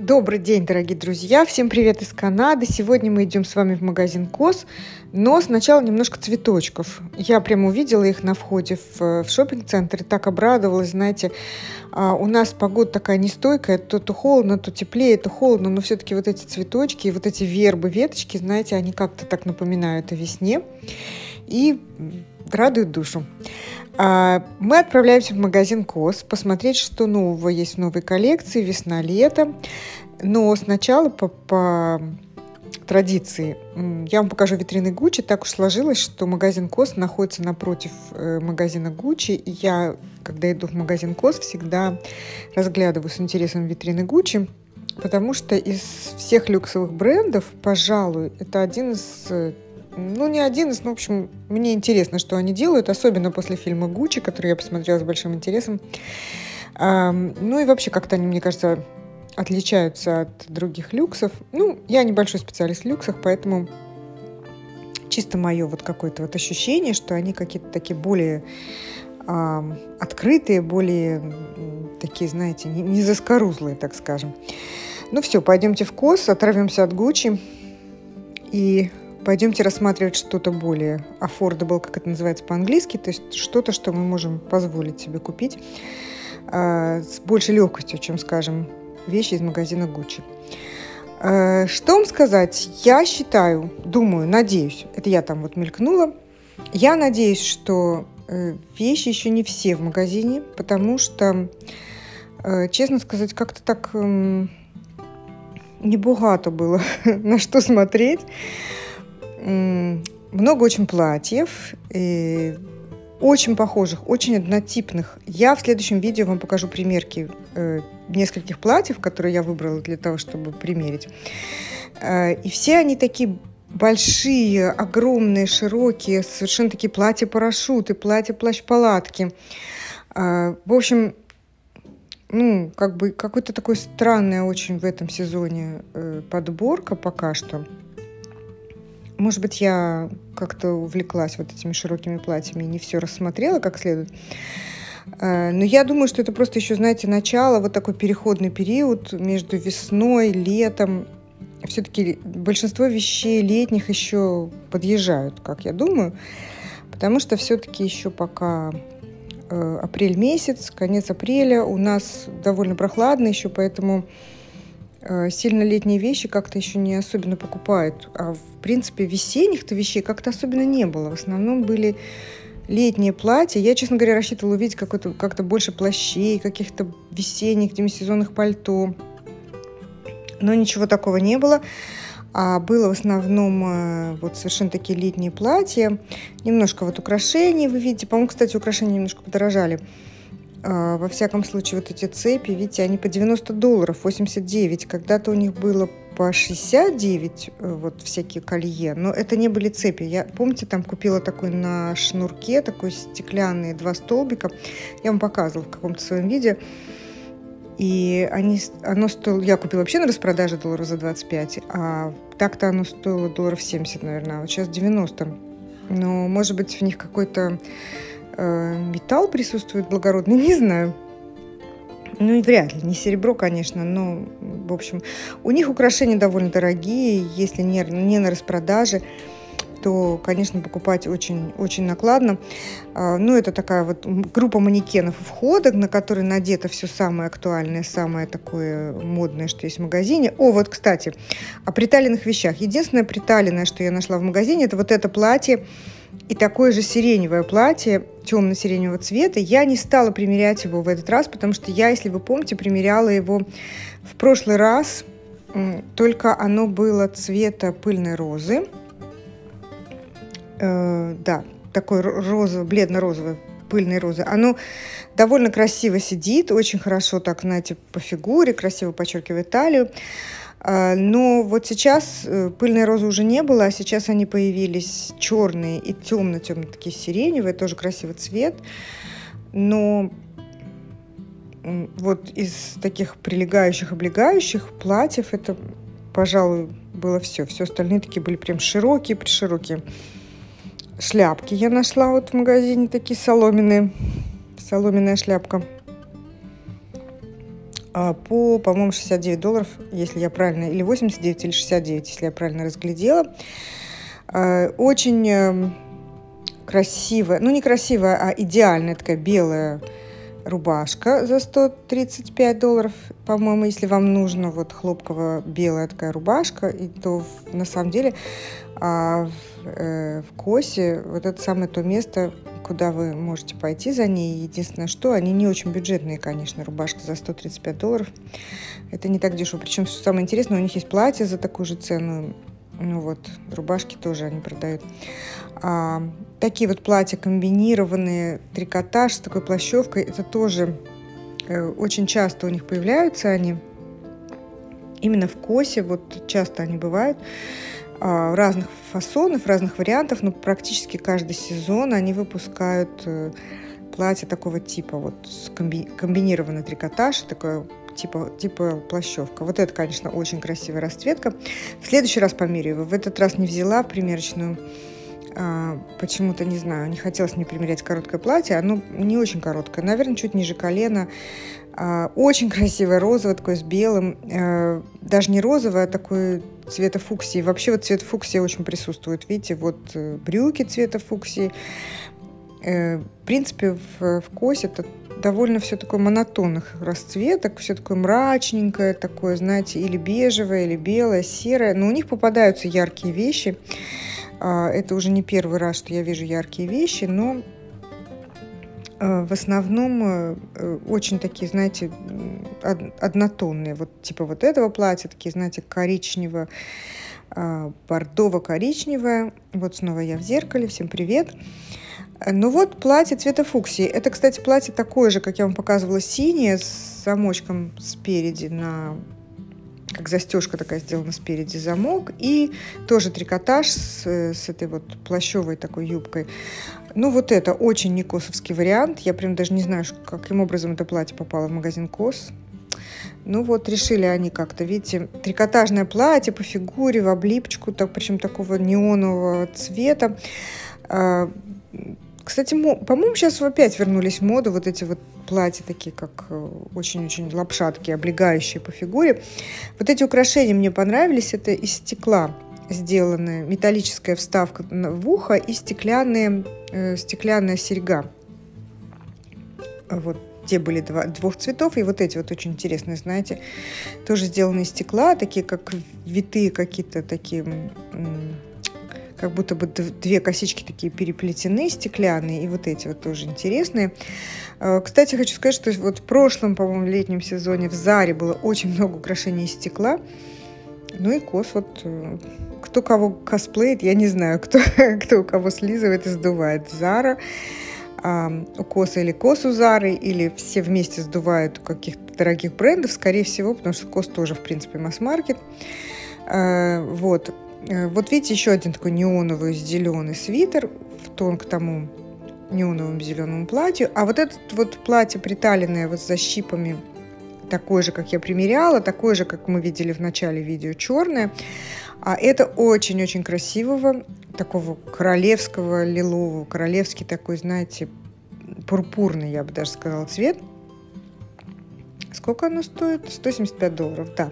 Добрый день, дорогие друзья! Всем привет из Канады! Сегодня мы идем с вами в магазин COS, но сначала немножко цветочков. Я прямо увидела их на входе в шоппинг-центр и так обрадовалась, знаете. У нас погода такая нестойкая, то холодно, то теплее, то холодно, но все-таки вот эти цветочки, вот эти вербы, веточки, знаете, они как-то так напоминают о весне и радуют душу. Мы отправляемся в магазин COS посмотреть, что нового есть в новой коллекции, весна-лето. Но сначала по традиции я вам покажу витрины Gucci. Так уж сложилось, что магазин COS находится напротив магазина Gucci. И я, когда иду в магазин COS, всегда разглядываю с интересом витрины Gucci, потому что из всех люксовых брендов, пожалуй, это один из... не один из, но, в общем, мне интересно, что они делают, особенно после фильма «Гуччи», который я посмотрела с большим интересом. И вообще как-то они, мне кажется, отличаются от других люксов. Я небольшой специалист в люксах, поэтому чисто мое вот какое-то вот ощущение, что они какие-то такие более открытые, более такие, знаете, не заскорузлые, так скажем. Все, пойдемте в COS, оторвемся от «Гуччи» и... пойдемте рассматривать что-то более affordable, как это называется по-английски, то есть что-то, что мы можем позволить себе купить с большей легкостью, чем, скажем, вещи из магазина Gucci. Что вам сказать? Я считаю, думаю, надеюсь, это я там вот мелькнула, я надеюсь, что вещи еще не все в магазине, потому что, честно сказать, как-то так небогато было на что смотреть. Много очень платьев, очень похожих, очень однотипных. Я в следующем видео вам покажу примерки нескольких платьев, которые я выбрала для того, чтобы примерить. И все они такие большие, огромные, широкие, совершенно такие платья-парашюты, платья-плащ-палатки. В общем, какой-то такой странная очень в этом сезоне подборка пока что. Может быть, я как-то увлеклась вот этими широкими платьями и не все рассмотрела как следует. Но я думаю, что это просто еще, знаете, начало, вот такой переходный период между весной, летом. Все-таки большинство вещей летних еще подъезжают, как я думаю, потому что все-таки еще пока апрель месяц, конец апреля, у нас довольно прохладно еще, поэтому... сильно летние вещи как-то еще не особенно покупают. А в принципе весенних-то вещей как-то особенно не было. В основном были летние платья. Я, честно говоря, рассчитывала увидеть как-то больше плащей, каких-то весенних, демисезонных пальто. Но ничего такого не было. А было в основном вот совершенно такие летние платья. Немножко вот украшений вы видите. По-моему, кстати, украшения немножко подорожали. Во всяком случае, вот эти цепи, видите, они по $90, 89. Когда-то у них было по 69, вот всякие колье, но это не были цепи. Я, помните, там купила такой на шнурке, такой стеклянный, 2 столбика. Я вам показывала в каком-то своем видео. И оно стоило, я купила вообще на распродаже долларов за 25, а так-то оно стоило долларов 70, наверное, а вот сейчас 90. Но, может быть, в них какой-то... металл присутствует благородный, не знаю. И вряд ли, не серебро, конечно, но, в общем, у них украшения довольно дорогие, если не на распродаже, то, конечно, покупать очень, очень накладно. Это такая вот группа манекенов у входа, на которые надето все самое актуальное, самое такое модное, что есть в магазине. Вот, кстати, о приталенных вещах. Единственное приталенное, что я нашла в магазине, это вот это платье, и такое же сиреневое платье темно-сиреневого цвета. Я не стала примерять его в этот раз, потому что я, если вы помните, примеряла его в прошлый раз. Только оно было цвета пыльной розы. Такой бледно-розовой пыльной розы. Оно довольно красиво сидит, очень хорошо так, знаете, по фигуре, красиво подчеркивает талию. Но вот сейчас пыльной розы уже не было, а сейчас они появились черные и темно-темно такие сиреневые, тоже красивый цвет. Но вот из таких прилегающих, облегающих платьев это, пожалуй, было все. Все остальные такие были прям широкие, приширокие. Шляпки я нашла вот в магазине, такие соломенные. Соломенная шляпка. по-моему, $69, если я правильно, или 89, или 69, если я правильно разглядела. Очень красивая, ну не красивая, а идеальная такая белая рубашка за $135, по-моему, если вам нужна вот хлопковая белая такая рубашка, и то на самом деле в Косе вот это самое то место, куда вы можете пойти за ней. Единственное, что они не очень бюджетные, конечно, рубашки за $135. Это не так дешево. Причем самое интересное, у них есть платье за такую же цену. Ну вот, рубашки тоже они продают. Такие вот платья комбинированные, трикотаж с такой плащевкой, это тоже очень часто у них появляются они. Именно в Косе, вот часто они бывают. Разных фасонов, разных вариантов, но практически каждый сезон они выпускают платье такого типа, вот комбинированный трикотаж, такое типа плащевка. Вот это, конечно, очень красивая расцветка. В следующий раз померяю его. В этот раз не взяла в примерочную. Почему-то, не знаю, не хотелось мне примерять короткое платье. Оно не очень короткое, наверное, чуть ниже колена. Очень красивое, розовое, такое с белым. Даже не розовое, а такой цвета фуксии. Вообще вот цвет фуксии очень присутствует. Видите, вот брюки цвета фуксии. В принципе, в Косе это довольно все такое монотонных расцветок, все такое мрачненькое, такое, знаете, или бежевое, или белое, серое. Но у них попадаются яркие вещи. Это уже не первый раз, что я вижу яркие вещи, но в основном очень такие, знаете, однотонные. Вот типа вот этого платья, такие, знаете, коричнево, бордово-коричневое. Вот снова я в зеркале. Всем привет. Ну вот платье цвета фуксии. Это, кстати, платье такое же, как я вам показывала, синее, с замочком спереди, как застежка такая сделана спереди, замок. И тоже трикотаж с этой вот плащевой такой юбкой. Ну вот это очень не косовский вариант. Я прям даже не знаю, каким образом это платье попало в магазин Кос. Ну вот решили они как-то, видите, трикотажное платье по фигуре, в облипочку, причем такого неонового цвета. Кстати, по-моему, сейчас опять вернулись в моду вот эти вот платья такие, как очень-очень лапша, такие облегающие по фигуре. Вот эти украшения мне понравились. Это из стекла сделанная металлическая вставка в ухо и стеклянная серьга. Вот те были двух цветов, и вот эти вот очень интересные, знаете, тоже сделаны из стекла, такие как витые какие-то такие, как будто бы две косички такие переплетены, стеклянные, и вот эти вот тоже интересные. Кстати, хочу сказать, что вот в прошлом, по-моему, летнем сезоне в Заре было очень много украшений из стекла. Ну и Кос, вот кто кого косплеит, я не знаю, кто у кого слизывает и сдувает. Зара у Коса или Кос у Зары, или все вместе сдувают у каких-то дорогих брендов, скорее всего, потому что Кос тоже, в принципе, масс-маркет. Вот. Вот видите, еще один такой неоновый зеленый свитер в тон к тому неоновому зеленому платью. А вот это вот платье приталенное вот с защипами, такое же, как я примеряла, такое же, как мы видели в начале видео, черное. А это очень-очень красивого, такого королевского лилового, королевский такой, знаете, пурпурный, я бы даже сказала, цвет. Сколько оно стоит? $175, да.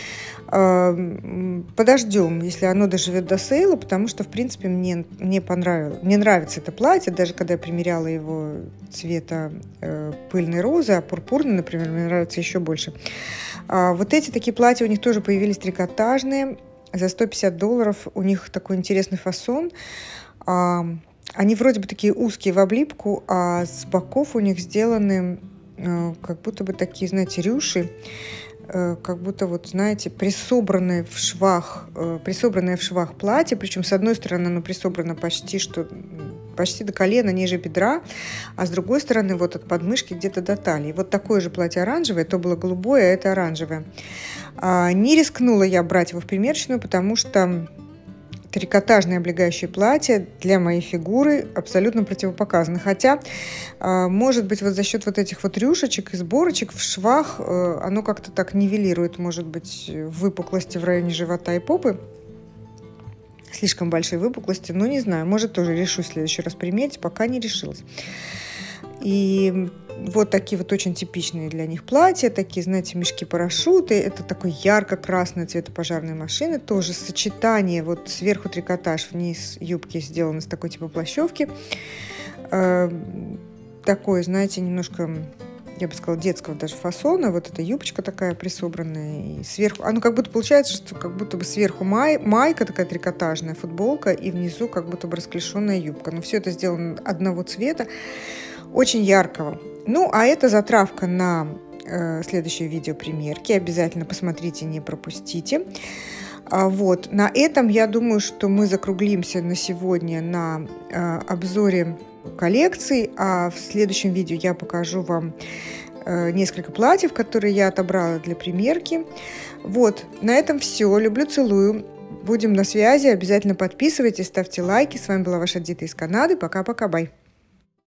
Подождем, если оно доживет до сейла, потому что, в принципе, мне понравилось. Мне нравится это платье, даже когда я примеряла его цвета пыльной розы, а пурпурный, например, мне нравится еще больше. Вот эти такие платья у них тоже появились трикотажные за $150. У них такой интересный фасон. Они вроде бы такие узкие в облипку, а с боков у них сделаны как будто бы такие, знаете, рюши, как будто, вот, знаете, присобранное в швах платье, причем с одной стороны оно присобрано почти до колена, ниже бедра, а с другой стороны вот от подмышки где-то до талии. Вот такое же платье оранжевое, то было голубое, а это оранжевое. Не рискнула я брать его в примерочную, потому что трикотажное облегающее платье для моей фигуры абсолютно противопоказано. Хотя, может быть, вот за счет вот этих вот рюшечек и сборочек в швах оно как-то так нивелирует, может быть, выпуклости в районе живота и попы. Слишком большие выпуклости, но не знаю. Может, тоже решусь в следующий раз примерить, пока не решилась. И Вот такие вот очень типичные для них платья, такие, знаете, мешки-парашюты. Это такой ярко-красный цвета пожарной машины. Тоже сочетание, вот сверху трикотаж, вниз юбки сделаны с такой типа плащевки. Такой, знаете, немножко, я бы сказала, детского даже фасона. Вот эта юбочка такая присобранная. И сверху, оно как будто получается, что как будто бы сверху майка такая трикотажная, футболка, и внизу как будто бы расклешенная юбка. Но все это сделано одного цвета, очень яркого. Ну, а это затравка на следующее видео примерки. Обязательно посмотрите, не пропустите. Вот. На этом, я думаю, что мы закруглимся на сегодня на обзоре коллекций. А в следующем видео я покажу вам несколько платьев, которые я отобрала для примерки. Вот. На этом все. Люблю, целую. Будем на связи. Обязательно подписывайтесь, ставьте лайки. С вами была ваша Дита из Канады. Пока-пока. Бай.